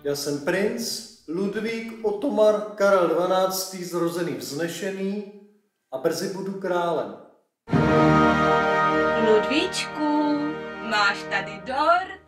Já jsem princ Ludvík Otomar Karel 12. zrozený vznešený a brzy budu králem. Ludvíčku, máš tady dort?